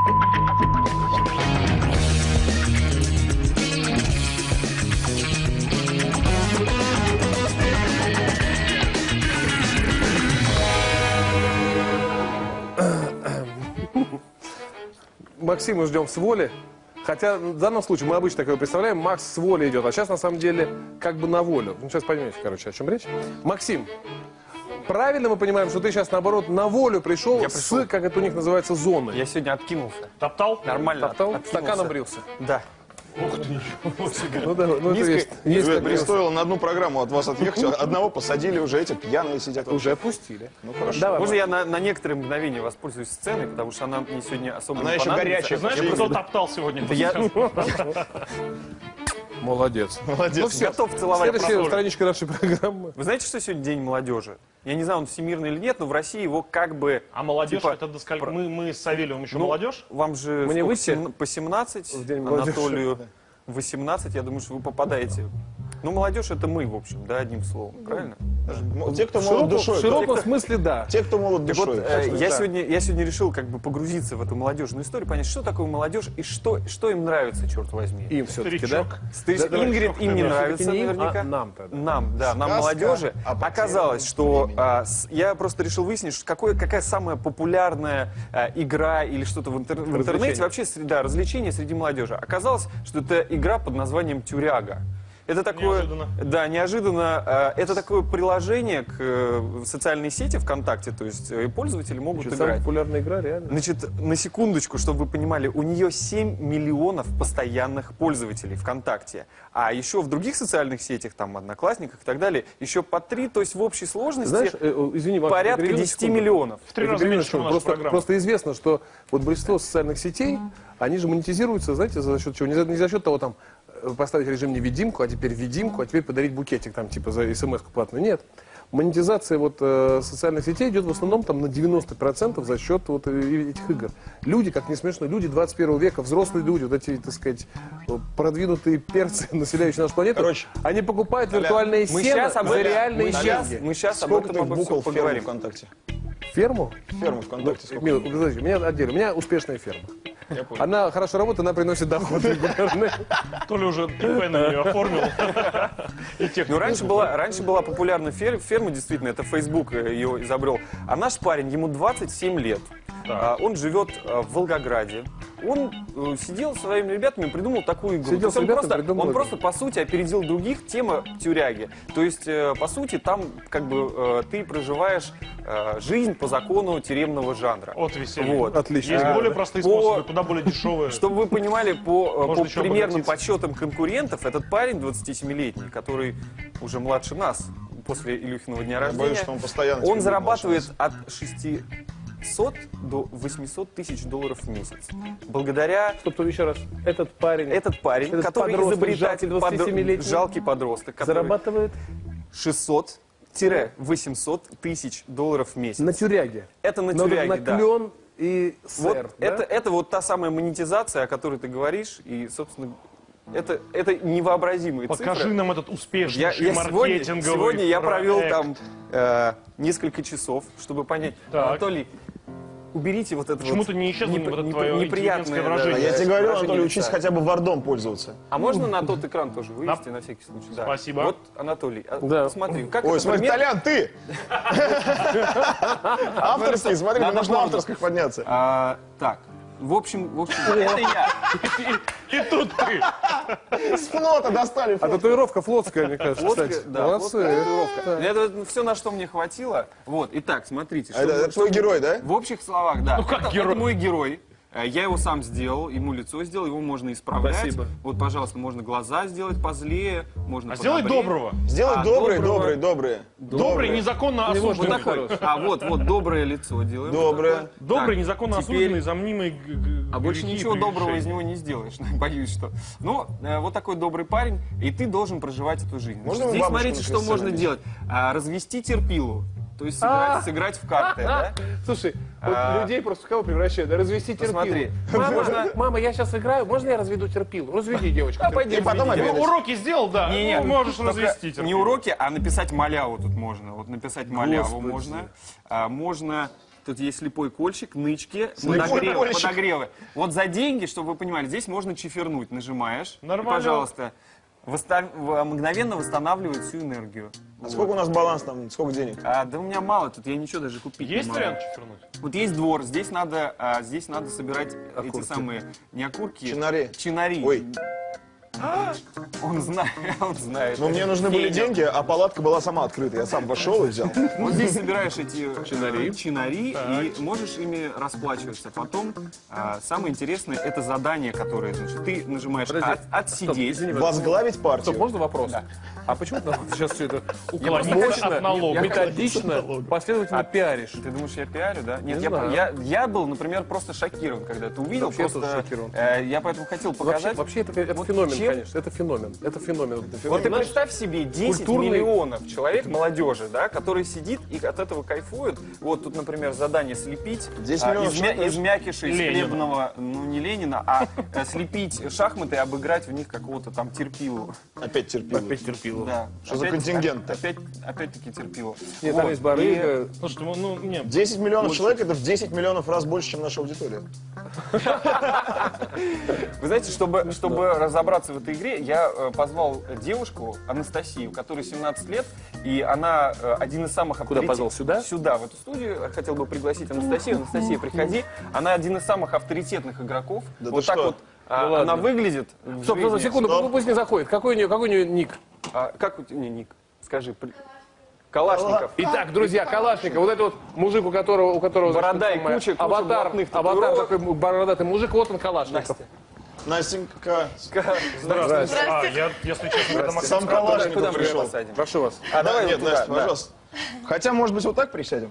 Максима ждем с воли. Хотя в данном случае мы обычно такое представляем, Макс с воли идет, а сейчас на самом деле как бы на волю. Ну, сейчас поймете, короче, о чем речь. Максим, правильно мы понимаем, что ты сейчас, наоборот, на волю пришел с, как это у них называется, зоны? Я сегодня откинулся. Топтал? Нормально. Топтал? Стаканом брился? Да. Ух ты, ничего себе. Ну да, ну это есть. Не стоило на одну программу от вас отъехать, одного посадили уже, эти пьяные сидят. Уже опустили. Ну хорошо. Давай, Можно я на некоторые мгновения воспользуюсь сценой, потому что она мне сегодня особо Она не еще понадобится. горячая. Знаешь, кто топтал сегодня? Молодец. Молодец. Ну все, готов целовать. Следующая страничка нашей программы. Вы знаете, что сегодня День молодежи? Я не знаю, он всемирный или нет, но в России его как бы... А молодежь, типа, это до скольки? Мы с Савельевым еще ну, молодежь? Вам же Мне сколько, выйти? по 17, В День молодежи. Анатолию 18, я думаю, что вы попадаете. Ну, молодежь это мы, в общем, да, одним словом, правильно? Те, кто молод душой. В широком смысле, да. Те, кто молод Так вот, душой. я сегодня решил как бы погрузиться в эту молодежную историю, понять, что такое молодежь и что им нравится, черт возьми. Им все-таки, да? Старичок. Ингрид им не нравится Не им, наверняка. а нам-то, да. Нам, да, нам Сказка молодежи. о потерянном Оказалось, что я просто решил выяснить, что какая самая популярная игра или что-то в интернете, вообще развлечение среди молодежи. Оказалось, что это игра под названием «Тюряга». Это такое, Неожиданно. да, неожиданно. Это такое приложение к социальной сети ВКонтакте, то есть пользователи могут Самая играть. популярная игра, реально. Значит, на секундочку, чтобы вы понимали, у нее 7 миллионов постоянных пользователей ВКонтакте. А еще в других социальных сетях, там, Одноклассниках и так далее, еще по 3, то есть в общей сложности Знаешь, извини, Макс, порядка перебью на 10 секунду. миллионов. В 3 Я раза перебью на меньше, чем секунду. наша программа. Просто известно, что вот большинство социальных сетей, они же монетизируются, знаете, за счет чего? Не за счет того, там, поставить режим невидимку, а теперь видимку, а теперь подарить букетик, там, типа, за смс-ку платную. Нет. Монетизация вот социальных сетей идет в основном там на 90% за счет вот этих игр. Люди, как не смешно, люди 21 века, взрослые люди, вот эти, так сказать, продвинутые перцы, населяющие нашу планету, Короче, они покупают виртуальные Мы сено сейчас об за этом, реальные деньги. мы сейчас об сколько ты этом буквал в ферму поговорим. ВКонтакте? Ферму? Ферму ВКонтакте сколько? Мила, подождите, у меня отдельно. У меня успешная ферма. Она хорошо работает, она приносит доход регулярный. То ли уже ТП на нее оформил. И тех, Ну, раньше была популярна ферма, действительно, это Facebook ее изобрел. А наш парень, ему 27 лет. Он живет в Волгограде. Он сидел со своими ребятами и придумал такую игру. Сидел То есть с ребятами, придумал он игру. просто, по сути, опередил других, тема тюряги. То есть, по сути, там как бы ты проживаешь жизнь по закону тюремного жанра. От веселья. Вот. Отлично. Есть более простые способы, куда более дешевые. Чтобы вы понимали, по Можно еще примерным обогатиться. подсчетам конкурентов, этот парень 27-летний, который уже младше нас, после Илюхиного дня рождения, боюсь, что он постоянно он тебе зарабатывает будет от 600 до 800 тысяч долларов в месяц. Благодаря Стоп, еще раз. Этот парень этот парень, Этот который подросток, изобретатель, жалкий 27-летний, жалкий подросток, который зарабатывает 600-800 тысяч долларов в месяц. на тюряге. Это на На тюряге, да. клен и Вот сэр. да? это вот та самая монетизация, о которой ты говоришь, и, собственно, это невообразимые Покажи цифры. нам этот успешнейший Сегодня маркетинговый я провел проект. там несколько часов, чтобы понять. Так. Анатолий, уберите вот это Почему-то не исчезло вот это твое неприятное интеллигентское выражение. А я тебе говорю, выражение Анатолий, лица. учись хотя бы вардом пользоваться. А можно на тот экран тоже вывести, на всякий случай? Да. Спасибо. Вот, Анатолий, Да. смотри, как Ой, это смотри, пример- Толян, ты! Авторский, смотри, мне нужно авторских подняться. Так, в общем, это я. И тут ты. С флота достали А флот. татуировка флотская, мне кажется, Флотская, кстати. да, Молодцы. флотская татуировка. Это все, на что мне хватило. Вот, итак, смотрите. А это твой герой, да? В общих словах, да. Ну, как это герой? мой герой. Я его сам сделал, ему лицо сделал, его можно исправлять. Спасибо. Вот, пожалуйста, можно глаза сделать позлее, можно А сделай подобрее. доброго. Сделай А, добрые, доброго. добрые, добрые. Добрый, незаконно Не Вот осужденный. такой. Вот, доброе лицо делаем. Доброе. Вот такое. Добрый, Так, незаконно теперь- осужденный за мнимые А больше ничего доброго из него не сделаешь, боюсь, что. Ну, вот такой добрый парень, и ты должен проживать эту жизнь. Можно Здесь бабушку смотрите, на что крестце можно набить? делать. Развести терпилу. То есть сыграть в карты, да? Слушай, вот людей просто в кого превращают? Развести терпилу. Посмотри. Мама, я сейчас играю, можно я разведу терпилу? Разведи, девочка. Пойди, И потом разведи. обедать. Уроки сделал, да. Не, Ну, можешь только развести. не уроки, а написать маляву тут можно. Вот написать маляву Господи. можно. Можно тут есть слепой кольщик, нычки, Слепой кольщик. подогревы. Вот за деньги, чтобы вы понимали, здесь можно чифернуть. Нажимаешь, и, Нормально. пожалуйста, мгновенно восстанавливает всю энергию. А сколько у нас баланс там, сколько денег? Да у меня мало, тут я ничего даже купить Есть не могу. вариант чифернуть? Вот есть двор, здесь надо собирать эти самые, не окурки, Чинари. чинари. Ой. Он знает, он знает. Но мне нужны были Феня. деньги, а палатка была сама открыта. Я сам вошел и взял. Вот здесь собираешь эти чинари Так. и можешь ими расплачиваться. Потом самое интересное это задание, которое значит, ты нажимаешь отсидеть. извини, Возглавить партию. Стоп, можно вопрос? А почему ты нам сейчас все это Уклониться от налога. методично, последовательно пиаришь? Ты думаешь, я пиарю, да? Нет, Не знаю. я был, например, просто шокирован, когда это увидел. Вообще я тоже Просто, шокирован. я поэтому хотел Вообще, показать. вообще это Вот феномен, чем- конечно. Это феномен. Это феномен. Это Вот феномен. ты Знаешь, представь себе 10 культурный- миллионов человек, молодежи, да, который сидит и от этого кайфует. Вот тут, например, задание слепить 10 миллионов человек, из мякиша, из Ленина. хлебного, ну не Ленина, а слепить шахматы и обыграть в них какого-то там терпилу. Опять терпил. опять терпило. Да. Что за контингент? Опять-таки терпилу. Нет, Вот. там есть барыга. Слушайте, ну, не, 10 миллионов человек — это в 10 миллионов раз больше, чем наша аудитория. Вы знаете, чтобы разобраться в этой игре, я позвал девушку, Анастасию, которой 17 лет, и она один из самых Куда позвал, сюда? Сюда, в эту студию. Хотел бы пригласить Анастасию. Анастасия, приходи. Она один из самых авторитетных игроков. Да Вот ты так что? вот она ладно. выглядит в Стоп, жизни. секунду, Стоп. пусть не заходит. Какой у нее ник? Как у тебя ник? Скажи. Калашников. Итак, друзья, Калашников, вот это вот мужик, у которого Борода и значит, куча аватар, блатных аватар татуировок. такой бородатый мужик, вот он Калашников. Настенька, Здравствуйте. я, если честно, когда Максим сам Куда Калашников мы пришел. посадим? Прошу вас. Давай Нет, вот туда, Настя, да. пожалуйста. Хотя, может быть, вот так присядем?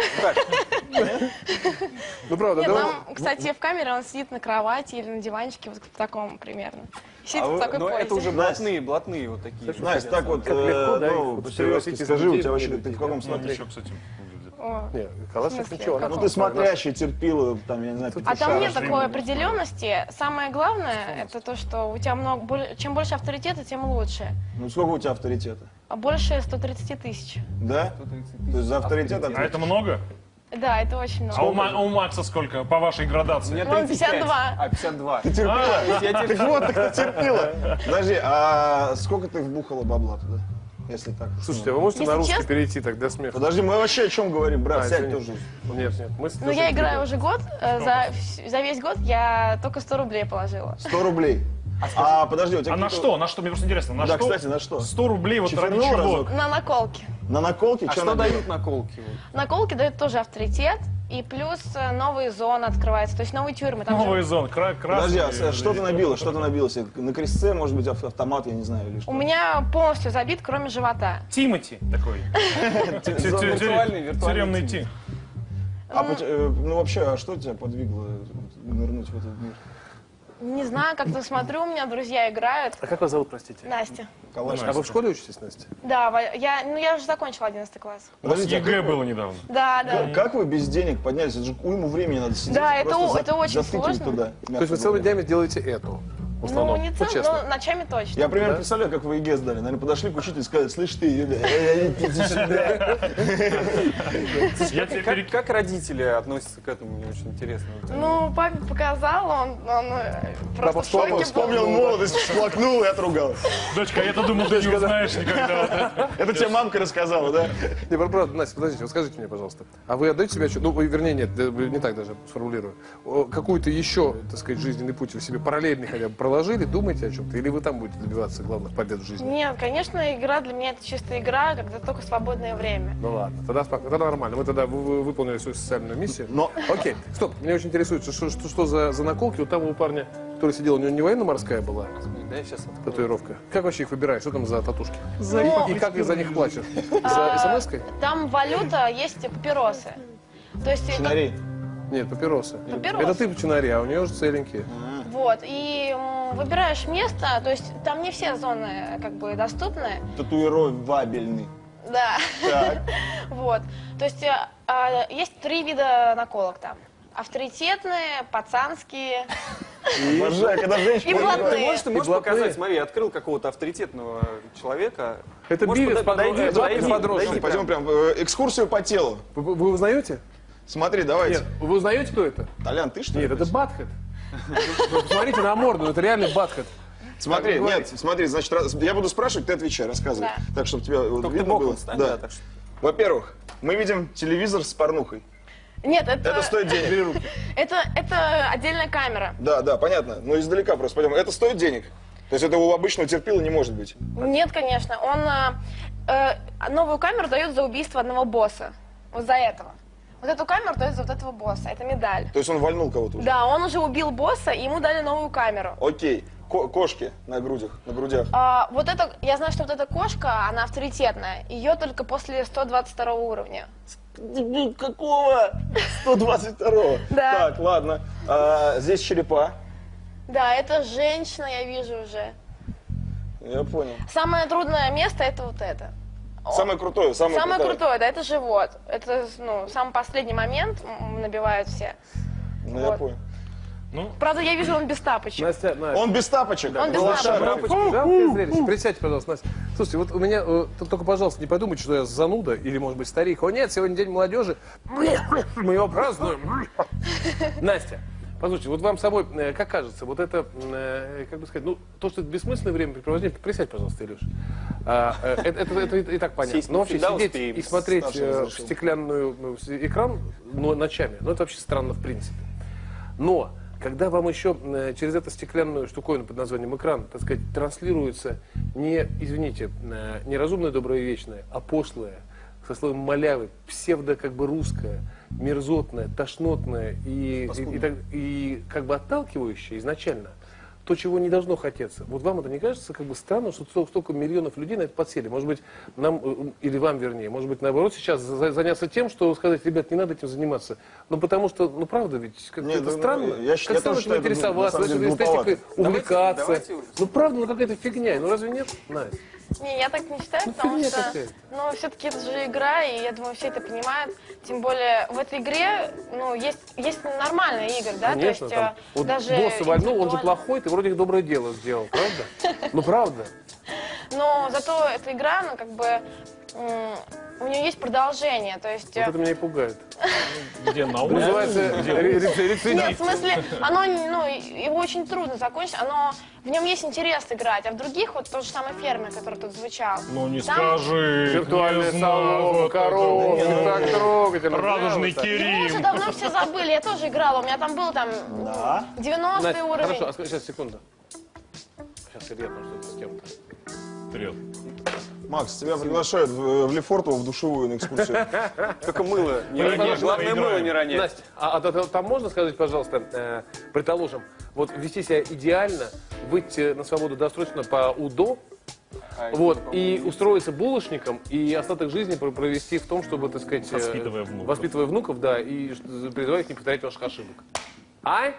Ну правда, Нет, давай. там, кстати, в камере он сидит на кровати или на диванчике, вот в таком примерно. Сидит в Но такой позе. это уже блатные вот такие. Настя, так вот, легко, да, ну, вот по-серьезки пригласите скажи, у людей, тебя вообще, людей. ты в каком смотри? еще, кстати, выглядит. О. Нет, Калашников В смысле, ничего. как Ну, он? ты смотрящий, терпила, там, я не знаю, А там нет Шажи. такой определенности. Самое главное, это то, что у тебя чем больше авторитета, тем лучше. Ну, сколько у тебя авторитета? А больше 130 тысяч. Да? То есть за авторитет А ответишь? это много? Да, это очень А много. у Макса сколько, по вашей У градации? меня Вон 35. 52. 52. Ты терпила? Я тебе Так вот, так ты терпила. Подожди, а сколько ты вбухала бабла туда? Если так. Слушайте, а вы можете Если на русский честно- перейти тогда смех? Подожди, мы вообще о чем говорим, брат? Сядь извини. тоже. Нет, мы Ну, я играю уже год. За весь год я только 100 рублей положила. 100 рублей. А подожди, у тебя А на какие-то- что? На что? Мне просто интересно. На Да, что? кстати, на что? 100 рублей вот ради Чифернул чего? разок? На наколке. На наколке? А Чё что набила? дают наколки? Наколки дают тоже авторитет. И плюс новые зоны открываются, то есть новые тюрьмы. Там же- Новый зон, Подожди, красный. а что ты набила? Что ты набила себе? На крестце, может быть, автомат, я не знаю, или что? У меня полностью забит, кроме живота. Тимати такой. Виртуальный Тюремный Тим. Тим. Ну вообще, а что тебя подвигло нырнуть в этот мир? Не знаю, как-то смотрю, у меня друзья играют. А как вас зовут, простите? Настя. А вы в школе учитесь, Настя? Да, я уже закончила 11 класс. У вас Подождите, ЕГЭ было недавно. Да, да. как вы без денег поднялись? Это же уйму времени надо сидеть. Да, и просто это очень затыкать сложно. туда. То есть вы целыми днями делаете эту? В Ну, основном. не Вот целый, честно. но ночами точно. Я примерно представляю, как вы ЕГЭ сдали. Наверное, подошли к учителю и сказали: слышь ты, Юля, иди сюда. Я тебе пере- Как родители относятся к этому, мне очень интересно. Ну, папе показал, он просто в шоке был. Вспомнил молодость, всплакнул и отругал. Дочка, я-то думал, ты не узнаешь никогда. Это тебе мамка рассказала, да? Не, правда, Настя, подождите, вот скажите мне, пожалуйста, а вы отдаете себе отчет, вернее, нет, не так даже сформулирую, какую-то еще, так сказать, жизненный путь вы себе параллельный хотя бы проложили, думаете о чем-то, или вы там будете добиваться главных побед в жизни? Нет, конечно, игра для меня это чисто игра, когда только свободное время. Ну ладно, тогда нормально, мы тогда выполнили свою социальную миссию. Но- Окей, стоп, меня очень интересует, что за наколки, вот там у парня, который сидел, у него не военно-морская была Да, я сейчас татуировка? Как вообще их выбираешь, что там за татушки? Ну, И как ты за них плачешь? За смс-кой? Там валюта, есть папиросы. То есть, Чинари. Нет, папиросы. Папиросы. Это ты в чинаре, а у нее уже целенькие. вот, и выбираешь место, то есть там не все зоны как бы доступны. Татуировабельный. Да. Так. Вот. То есть есть 3 вида наколок там. Авторитетные, пацанские Обожаю, когда и женщина... блатные. Ты можешь блатные. показать, смотри, я открыл какого-то авторитетного человека. Это Можешь бивис подойди, подросток. подойди, Подросток. подойди. Пойдем прям экскурсию по телу. Вы узнаете? Смотри, давайте. Нет, вы узнаете, кто это? Толян, ты что ли? Нет, это Батхед. Вы посмотрите на морду, это реальный Батхед. Смотри, Так вы нет, смотри, значит, я буду спрашивать, ты отвечай, рассказывай. Да. Так, чтобы тебя вот Только ты видно было. боком встань, да, так что. Во-первых, мы видим телевизор с порнухой. Нет, Это стоит денег. это отдельная камера. Да, да, понятно. Но издалека просто пойдем. Это стоит денег. То есть это у обычного терпила не может быть. Нет, конечно. Он новую камеру дает за убийство одного босса. Вот за этого. Вот эту камеру дает за вот этого босса. Это медаль. То есть он вальнул кого-то уже. Да, он уже убил босса, и ему дали новую камеру. Окей. Кошки на грудях, на грудях. Вот это, я знаю, что вот эта кошка, она авторитетная. Ее только после 122 уровня. Какого? 122-го. Да. Так, ладно. Здесь черепа. Да, это женщина, я вижу уже. Я понял. Самое трудное место это вот это. Самое крутое, Самое крутое. крутое, да, это живот. Это, самый последний момент набивают все. Ну, я Вот. понял. Правда, я вижу, он без тапочек. Настя, Он без тапочек. Он без Лошара. тапочек. жалкое зрелище. Присядьте, пожалуйста, Настя. Слушайте, вот у меня, только, пожалуйста, не подумайте, что я зануда или, может быть, старик. О, нет, сегодня день молодежи. Мы его празднуем. Настя, послушайте, вот вам самой, как кажется, вот это, как бы сказать, то, что это бессмысленное времяпрепровождение, присядь, пожалуйста, Илюш. Это и так понятно. Сесть Но вообще всегда сидеть успеем. и смотреть Старший в разрешил. стеклянную экран ночами, это вообще странно в принципе. Но когда вам еще через эту стеклянную штуковину под названием экран, так сказать, транслируется не, извините, не разумное, доброе и вечное, а пошлое, со словом малявы, псевдо как бы русское, мерзотное, тошнотное и как бы отталкивающее изначально, то, чего не должно хотеться. Вот вам это не кажется как бы странно, что столько миллионов людей на это подсели? Может быть, нам, или вам вернее, может быть, наоборот, сейчас заняться тем, что сказать, ребят, не надо этим заниматься. Потому что, правда ведь, как это странно. я Как странно тоже этим считаю, это, интересоваться, на самом деле, эстетикой глуповато. увлекаться. Давайте. Правда, какая-то фигня. Разве нет, Настя? Не, я так не считаю, потому фигня что, какая-то. все-таки это же игра, и я думаю, все это понимают. Тем более в этой игре, есть нормальные игры, да, Конечно, то есть там, вот даже босса вальнул, он же интеллектуально. плохой, ты вроде доброе дело сделал, правда? Правда. Но зато эта игра, у нее есть продолжение, то есть... Вот это меня и пугает. Где на улице? Называется рецидив. Нет, в смысле, его очень трудно закончить, в нем есть интерес играть, а в других, вот тот же самый фермер, который тут звучал. Ну не там- скажи. Виртуальный не салон, знаю, коровки, так трогательно. Радужный Прямо так. Его уже Кирим. давно все забыли, я тоже играла, у меня там был 90-й Настя, уровень. хорошо, сейчас, секунду. Сейчас Илья там что-то с кем-то. Вперед. Макс, тебя приглашают в Лефортово в душевую на экскурсию. Только мыло не ронять. Главное, мыло не ронять. Настя, там можно сказать, пожалуйста, предположим, вот вести себя идеально, выйти на свободу досрочно по УДО, вот, и устроиться булочником, и остаток жизни провести в том, чтобы, так сказать, воспитывая внуков, да, и призывая их не повторять ваших ошибок. А?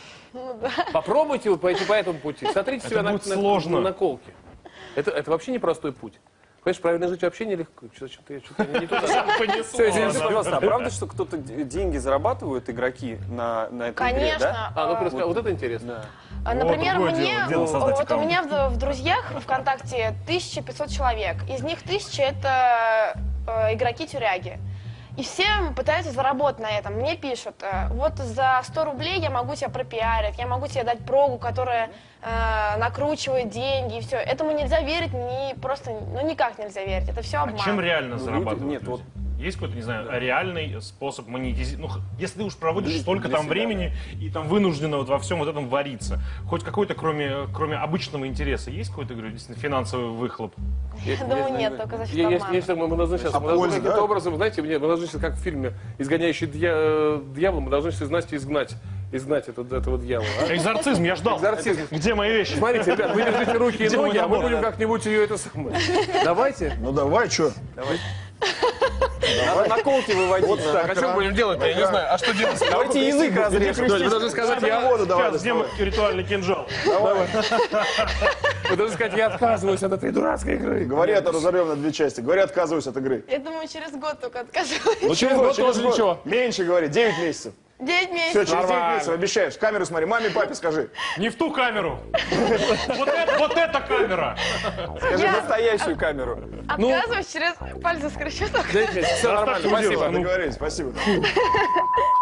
Попробуйте пойти по этому пути. Смотрите себя будет сложно. на наколке. Это вообще непростой путь. Понимаешь, правильно жить вообще нелегко. Что-то не туда. Всё, извините, пожалуйста, а правда, что кто-то деньги зарабатывают, игроки, на этой игре, да? Конечно. Ну-ка расскажи, вот это интересно. Например, другое дело создать вот у аккаунт. меня в друзьях ВКонтакте 1500 человек. Из них 1000 это игроки-тюряги. И все пытаются заработать на этом. Мне пишут, вот за 100 рублей я могу тебя пропиарить, я могу тебе дать прогу, которая накручивает деньги и все. Этому нельзя верить, никак нельзя верить. Это все обман. Чем реально люди- зарабатывать? нет, люди? вот- Есть какой-то, не знаю, реальный способ монетизировать? Ну, если ты уж проводишь Для столько себя, там времени и там вынужденно вот во всем вот этом вариться, хоть какой-то, кроме обычного интереса, есть какой-то, говорю, действительно, финансовый выхлоп? Я думаю, нет, только за счет обмана. Если мы должны сейчас, А польза, каким-то да? образом, знаете, мы должны сейчас, как в фильме «Изгоняющий дьявола», мы должны сейчас из Насти изгнать этого дьявола. А? Экзорцизм, я ждал. Экзорцизм. Где мои вещи? Смотрите, ребят, вы держите руки и Где мой ноги, а мы набор? будем как-нибудь ее это самое. Давайте. Ну давай, что? Надо наколки выводить. Так, а что будем делать? Я не знаю. А что делать? Давайте язык разрежем. Вы должны сказать, воду давай. Сейчас, где мой ритуальный кинжал? вы должны сказать, я отказываюсь от этой дурацкой игры. Говори, это разорвем на две части. Говори, отказываюсь от игры. Я думаю, через год только откажусь. Ну, через год тоже год. ничего. Меньше говори, 9 месяцев. 9 Все, месяцев. через 9 месяцев обещаешь. В камеру смотри, маме, папе скажи. Не в ту камеру. Вот эта камера. Скажи настоящую камеру. Отказываюсь через пальцы скрещу. 9 месяцев, все нормально, Достаточно спасибо. удержу. Договорились, спасибо.